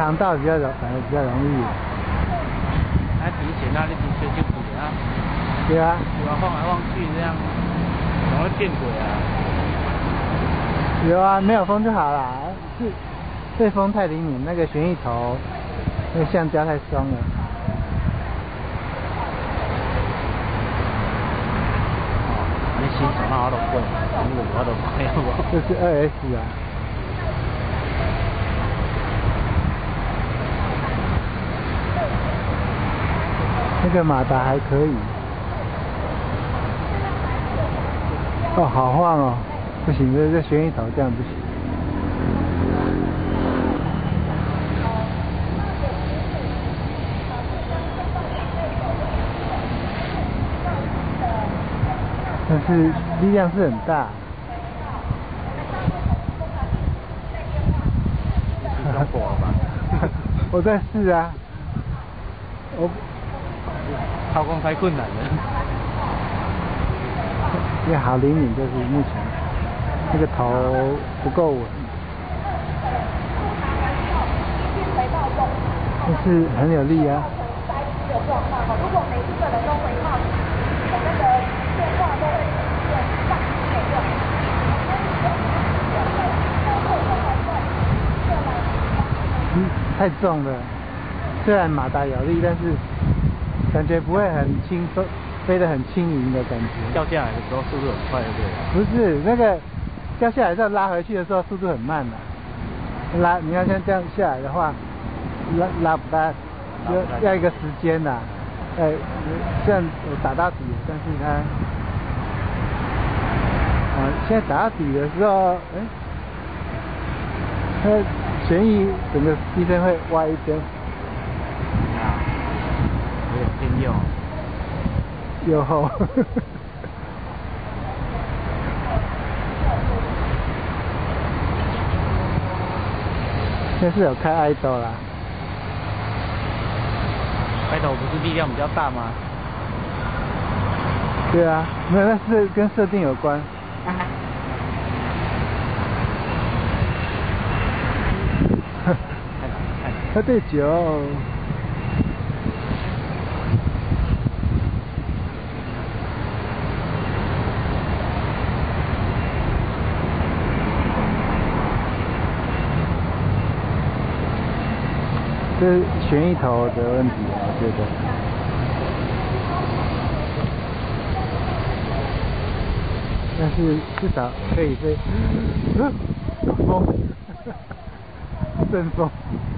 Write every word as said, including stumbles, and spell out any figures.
航道比较容，反而比较容易。 还挺险啊，你停车就轨啊。 对啊。 对啊，晃来晃去这样，容易变轨啊。 有啊，没有风就好啦。是，对风太灵敏，那个旋翼头，那个橡胶太松了。 哦，你新手那我都会，我都会好不好？ 这是二 S 啊。那个马达还可以。哦，好晃哦！不行，这这旋翼头这样不行。但是力量是很大。 你中国了吧？ 我在试啊。我操控太困难了。 因为好灵敏，就是目前那个头不够稳。但是很有力啊。如果每一个人都回报那个电话都会出现上内容。嗯，太重了。虽然马达有力，但是感觉不会很轻松，飞得很轻盈的感觉。 掉下来的时候速度很快，对不对？不是，那个掉下来再拉回去的时候速度很慢的、啊。拉，你看像这样下来的话，拉拉不大，要要一个时间呐、啊。哎，这样我打到底了，但是它，啊，现在打到底的时候，哎，它旋翼整个机身会歪一边。 啊，有点偏右。 右后。现在是有开爱豆啦。 爱豆不是力量比较大吗？ 对啊，没有，那是跟设定有关。他对九。这是旋翼头的问题，我觉得。但是至少可以飞。有风，阵风。